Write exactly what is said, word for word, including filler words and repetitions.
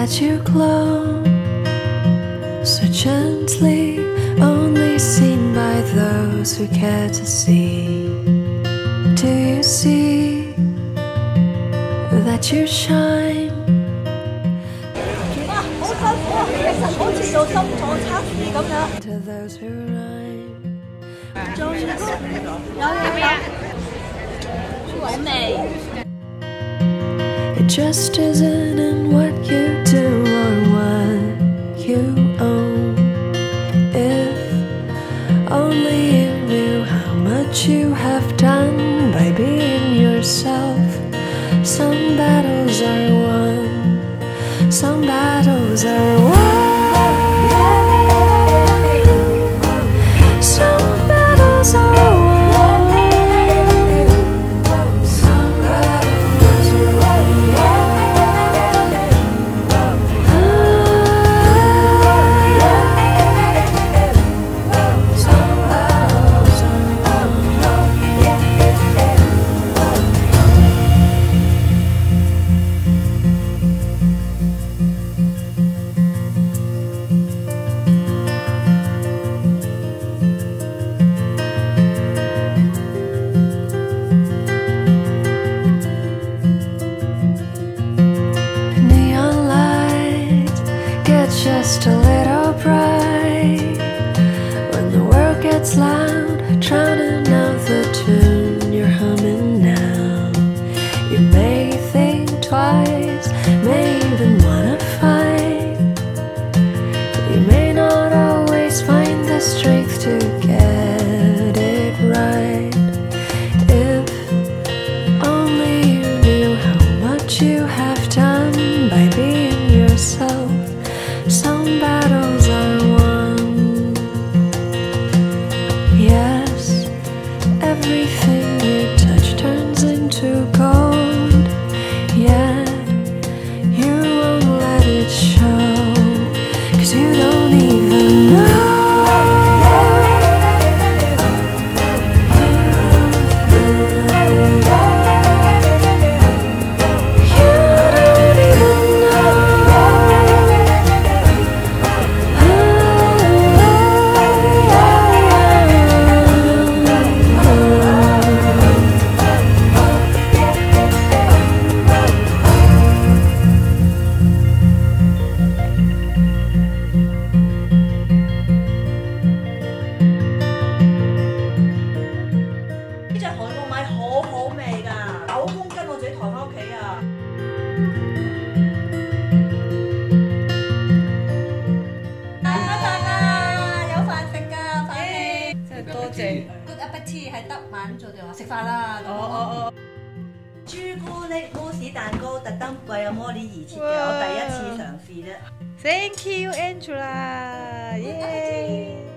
let you glow so gently, only seen by those who care to see. Do you see that you shine? 哇，好辛苦啊！其實好似做心臟測試咁樣。 To those who rhyme. 做完有嘢飲，好味。 It just isn't in what you do or what you own. If only you knew how much you have done by being yourself. Some battles are won, some battles are won. Some battles are won. Just a little bright when the world gets loud, drowning out the tune you're humming now. You may think twice, may even wanna fight. You may not always find the strength to get it right. If only you knew how much you have done by being yourself. Some battles are won. Yes, everything you touch turns into gold. Yet you won't let it show, 'cause you don't even know. Good appetite 係德文做電話食飯啦。哦哦哦！朱古力慕斯蛋糕特登為阿 Molly 而設嘅，我第一次嘗試啫。 Thank you, Angela. Yeah.